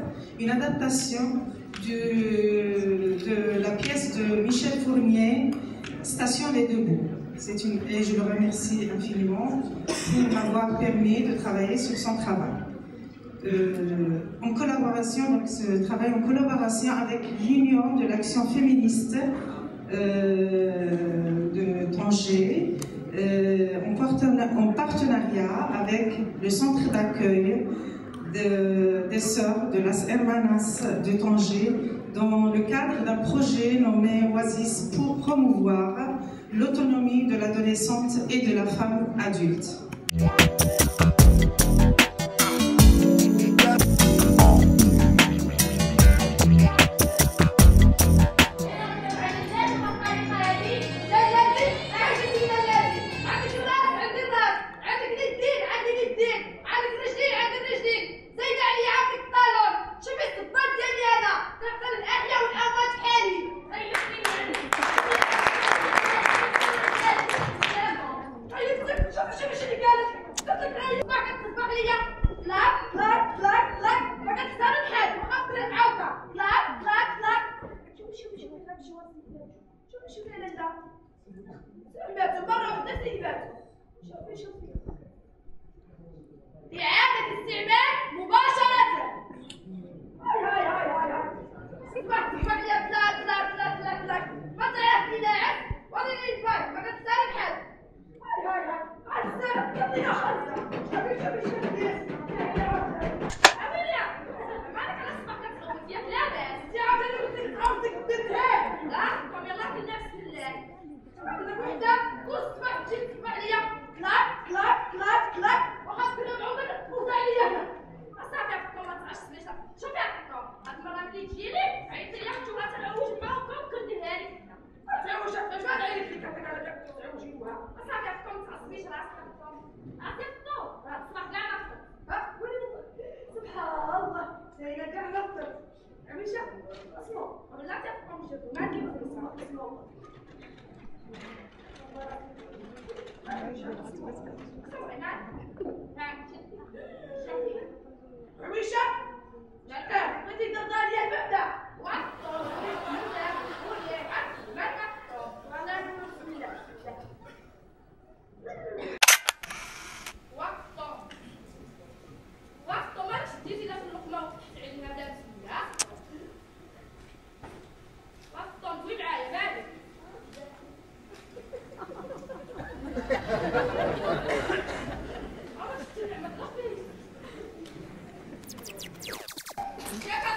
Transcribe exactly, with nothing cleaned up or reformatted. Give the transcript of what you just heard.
une adaptation du, de la pièce de Michel Fournier, Station Les Deux-Bouts. C'est une, et je le remercie infiniment pour m'avoir permis de travailler sur son travail. Euh, en collaboration, donc ce travail en collaboration avec l'Union de l'Action Féministe euh, de Tanger, euh, en, partenariat, en partenariat avec le centre d'accueil de, des sœurs de las Hermanas de Tanger, dans le cadre d'un projet nommé Oasis pour promouvoir l'autonomie de l'adolescente et de la femme adulte. شوفي يا لندا سمعتوا مرة واحدة سيباتوا شوفي شوفي إعادة استعمال مباشرة هاي هاي هاي هاي هاي سمعت سمعت يا طلع طلع طلع طلع طلع ما تعرفني ناعس ولا ينفع ما كتسالي بحال هاي هاي هاي عزة يلا يا خالصة شوفي شوفي شوفي أميليا مالك على اسمك كتخوف يا بلادة انت عاوزة قلت لك تعاودك تنتهي لا طب يلا كلنا بسم الله عندك وحدة كل صباح تجي تسمع ليا كلاك كلاك كلاك كلاك وخاص كل العودة كتبوظ عليا هنا أصافي عفاكم ما تعشميش شوفي عفاكم هاد المرة ملي تجيلي عيطي لي اختي وغا تنعوج معاكم وكنديرها لك تعوج عفاش ما نعيط لك هكاك على داك تعوجيوها أصافي عفاكم ما تعصبيش راسك عفاكم عرفتو هاد الصباح كاع نفطر ها ويلي سبحان الله سايله كاع نفطر عميشة اسمعوا ولا تعرفوا نشوفوا ما كيف نسمعوا اسمعوا عميشة لا تعرف بدي ترضى لي المبدا وقتو ولا ولا ما قطو ولا بسم الله وقتو وقتو ما تشديتي لا في اللقمه وتحت عليها بلا بسم الله وقتو دوي معايا بالك Yeah.